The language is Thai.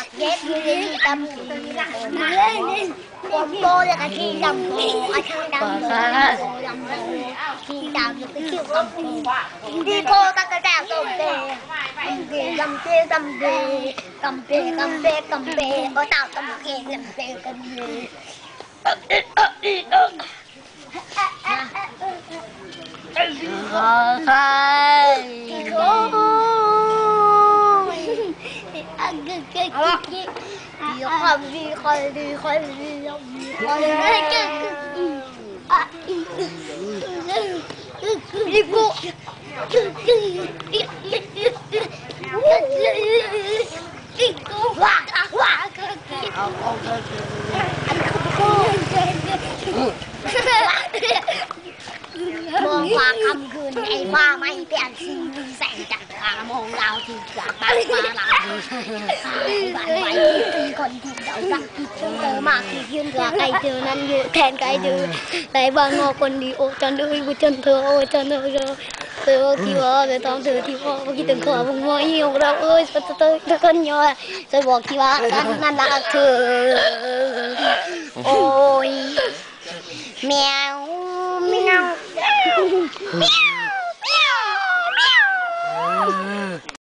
ghép như tâm con cô là cái khi làm cô ai thằng làm khi làm được cái kiểu làm đi cô ta cái đào tôm tê cầm tê cầm tê cầm tê cầm tê cầm tê ở tao cầm tê cầm tê cầm têมองฟ้าคำคืนไอ้ฟ้าไม่เปลี่ยนสีแสงจากขามองเราที่จากบ้านฟ้าเราบ้านไว้ที่คนที่เรารักที่เจอมากที่ยืนกับไก่เจอนั้นอยู่แทนไก่เจอในบางงอคนดีโอ้จันเลยบุจันเธอโอ้จันเธอเธอที่ว่าเธอต้องเธอที่ว่าเมื่อกี้ถึงขอบุ้งมอยของเราเอ้ยเธอคนย่อยเธอบอกที่ว่านั่นรักเธอโอ้ยแมว